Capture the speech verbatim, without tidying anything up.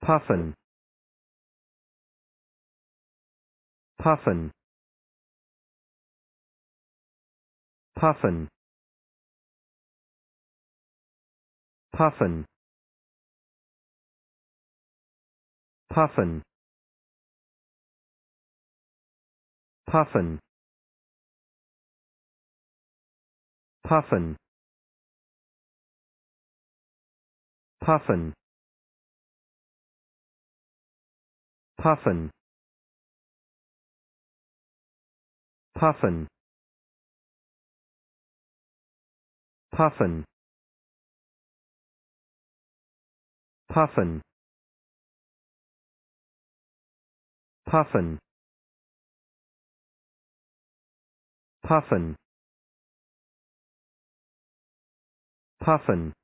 Puffin, Puffin, Puffin, Puffin, Puffin, Puffin, Puffin, Puffin, Puffin, Puffin, Puffin, Puffin, Puffin, Puffin, Puffin,